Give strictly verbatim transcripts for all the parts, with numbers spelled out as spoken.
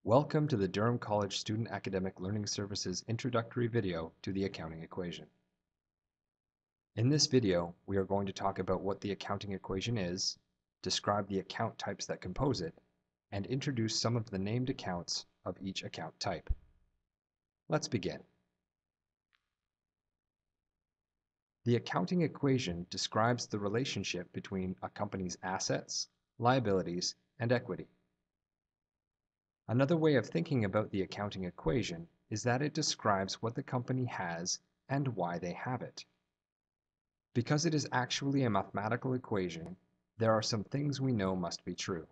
Welcome to the Durham College Student Academic Learning Services introductory video to the accounting equation. In this video, we are going to talk about what the accounting equation is, describe the account types that compose it, and introduce some of the named accounts of each account type. Let's begin. The accounting equation describes the relationship between a company's assets, liabilities, and equity. Another way of thinking about the accounting equation is that it describes what the company has and why they have it. Because it is actually a mathematical equation, there are some things we know must be true.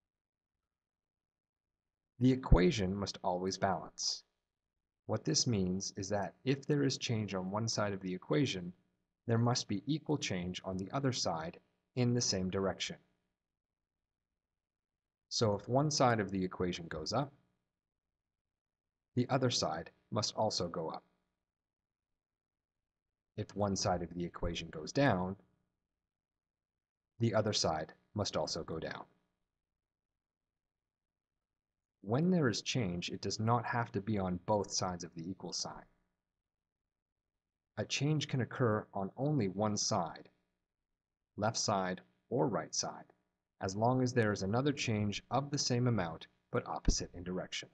The equation must always balance. What this means is that if there is change on one side of the equation, there must be equal change on the other side in the same direction. So if one side of the equation goes up, the other side must also go up. If one side of the equation goes down, the other side must also go down. When there is change, it does not have to be on both sides of the equal sign. A change can occur on only one side, left side or right side, as long as there is another change of the same amount but opposite in direction.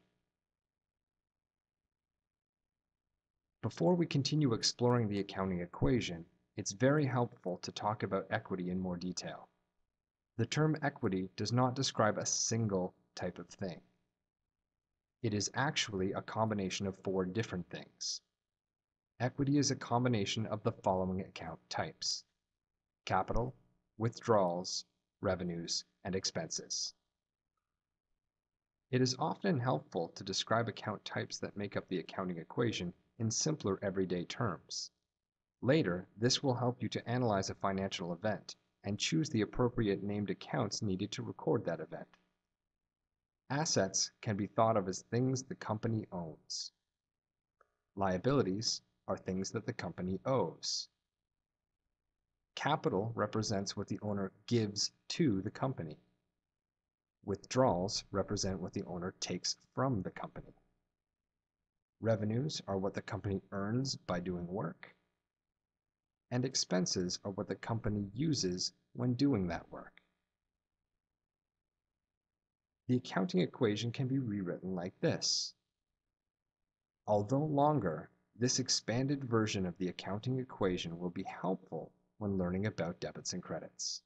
Before we continue exploring the accounting equation, it's very helpful to talk about equity in more detail. The term equity does not describe a single type of thing. It is actually a combination of four different things. Equity is a combination of the following account types: capital, withdrawals, revenues, and expenses. It is often helpful to describe account types that make up the accounting equation in simpler everyday terms. Later, this will help you to analyze a financial event and choose the appropriate named accounts needed to record that event. Assets can be thought of as things the company owns. Liabilities are things that the company owes. Capital represents what the owner gives to the company. Withdrawals represent what the owner takes from the company. Revenues are what the company earns by doing work. And expenses are what the company uses when doing that work. The accounting equation can be rewritten like this. Although longer, this expanded version of the accounting equation will be helpful when learning about debits and credits.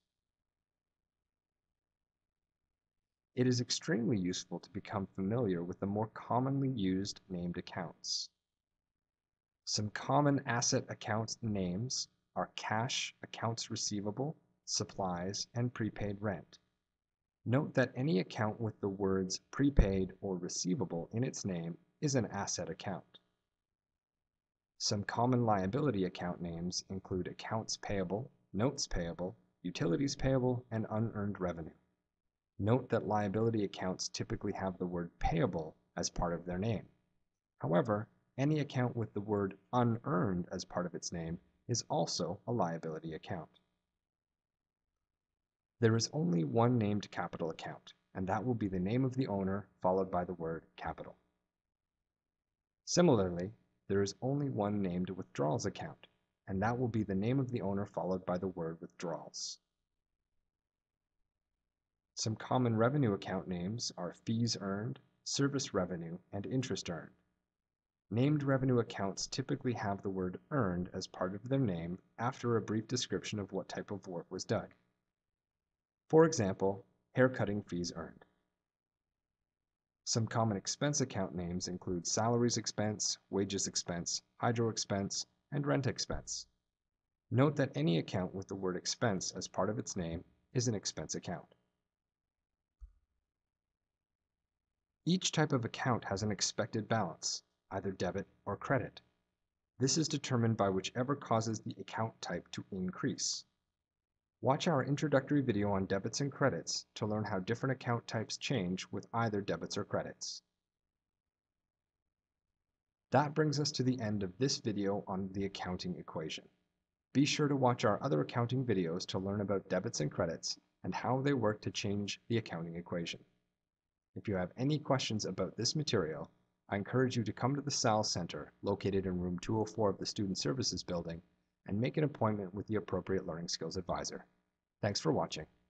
It is extremely useful to become familiar with the more commonly used named accounts. Some common asset account names are cash, accounts receivable, supplies, and prepaid rent. Note that any account with the words prepaid or receivable in its name is an asset account. Some common liability account names include accounts payable, notes payable, utilities payable, and unearned revenue. Note that liability accounts typically have the word payable as part of their name. However, any account with the word unearned as part of its name is also a liability account. There is only one named capital account, and that will be the name of the owner followed by the word capital. Similarly, there is only one named withdrawals account, and that will be the name of the owner followed by the word withdrawals. Some common revenue account names are fees earned, service revenue, and interest earned. Named revenue accounts typically have the word earned as part of their name after a brief description of what type of work was done. For example, haircutting fees earned. Some common expense account names include salaries expense, wages expense, hydro expense, and rent expense. Note that any account with the word expense as part of its name is an expense account. Each type of account has an expected balance, either debit or credit. This is determined by whichever causes the account type to increase. Watch our introductory video on debits and credits to learn how different account types change with either debits or credits. That brings us to the end of this video on the accounting equation. Be sure to watch our other accounting videos to learn about debits and credits and how they work to change the accounting equation. If you have any questions about this material, I encourage you to come to the SALS Center located in room two oh four of the Student Services Building and make an appointment with the appropriate learning skills advisor. Thanks for watching.